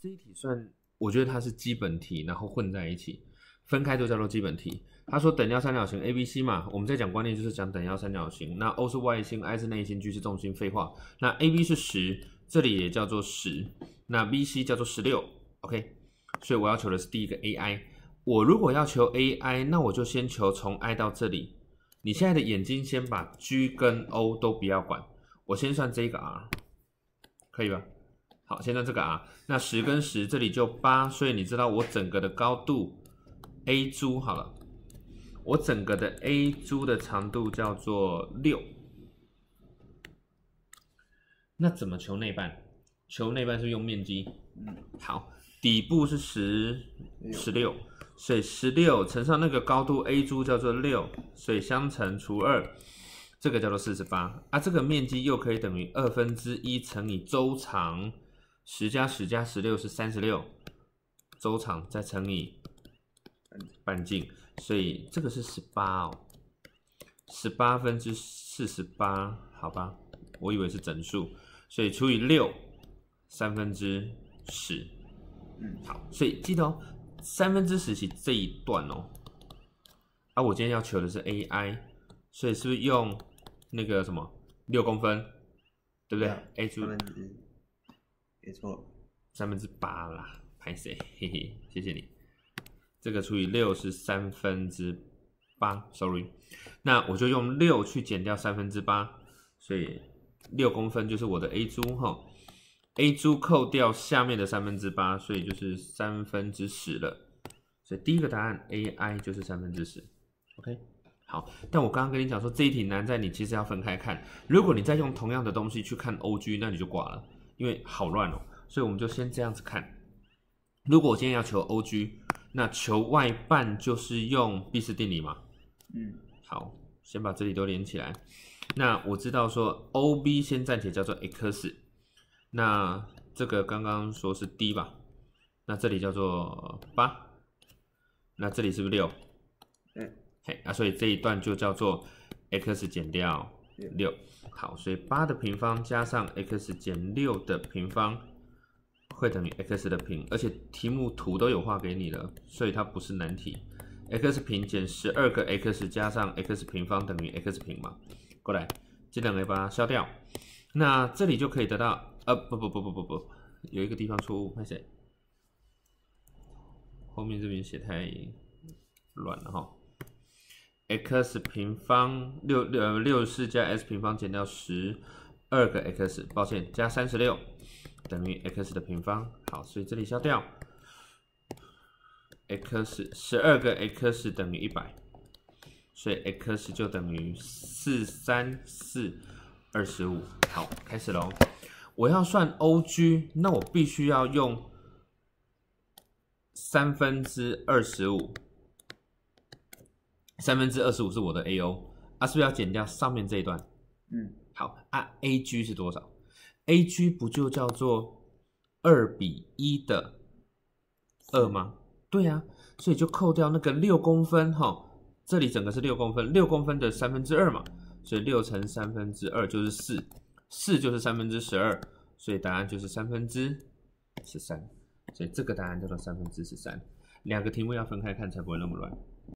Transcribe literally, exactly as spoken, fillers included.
这一题算，我觉得它是基本题，然后混在一起，分开就叫做基本题。他说等腰三角形 A B C 嘛，我们在讲观念就是讲等腰三角形。那 O 是外心 ，I 是内心 ，G 是重心，废话。那 A B 是十，这里也叫做十，那 B C 叫做十六 ，OK。所以我要求的是第一个 A I。我如果要求 A I， 那我就先求从 I 到这里。你现在的眼睛先把 G 跟 O 都不要管，我先算这个 R， 可以吧？好，先算这个 R。那十跟十这里就八，所以你知道我整个的高度 A 珠好了，我整个的 A 珠的长度叫做六。那怎么求内半？求内半是用面积。嗯，好，底部是十，十六。所以十六乘上那个高度 A 珠叫做六，所以相乘除二，这个叫做四十八啊。这个面积又可以等于二分之一乘以周长，十加十加十六是三十六，周长再乘以半径，所以这个是十八哦，十八分之四十八，好吧，我以为是整数，所以除以六，三分之十，嗯，好，所以记得哦。三分之十是这一段哦，啊，我今天要求的是 A I， 所以是不是用那个什么六公分，对不对 ？A 珠三分之一， 没错， 三分之八啦，拍谁？嘿嘿，谢谢你。这个除以六是三分之八 ，sorry， 那我就用六去减掉三分之八，所以六公分就是我的 A 珠哈。A 珠扣掉下面的三分之八，所以就是三分之十了。所以第一个答案 A I 就是三分之十。OK， 好。但我刚刚跟你讲说这一题难在你其实要分开看。如果你再用同样的东西去看 O G， 那你就挂了，因为好乱哦。所以我们就先这样子看。如果我今天要求 O G， 那求外半就是用毕氏定理嘛。嗯。好，先把这里都连起来。那我知道说 O B 先暂且叫做 X。那这个刚刚说是 D 吧，那这里叫做八，那这里是不是六？嗯，嘿，啊，所以这一段就叫做 x 减掉六。好，所以八的平方加上 x 减六的平方会等于 x 的平，而且题目图都有画给你了，所以它不是难题。x 平减十二个 x 加上 x 平方等于 x 平嘛？过来，这两个把它消掉，那这里就可以得到。呃，不不不不不不，有一个地方错误，看谁？后面这边写太乱了哈。x 平方六六六十四加 s 平方减掉十二个 x， 抱歉，加三十六等于 x 的平方。好，所以这里消掉 x 十二个 x 等于一百，所以 x 就等于四三四二十五。好，开始喽。我要算 O G， 那我必须要用三分之二十五，三分之二十五是我的 A O， 啊，是不是要减掉上面这一段？嗯，好啊 ，A G 是多少 ？A G 不就叫做二比一的二吗？对啊，所以就扣掉那个六公分哈，这里整个是六公分，六公分的三分之二嘛，所以六乘三分之二就是四。四就是三分之十二，所以答案就是三分之十三，所以这个答案叫做三分之十三。两个题目要分开看才不会那么乱。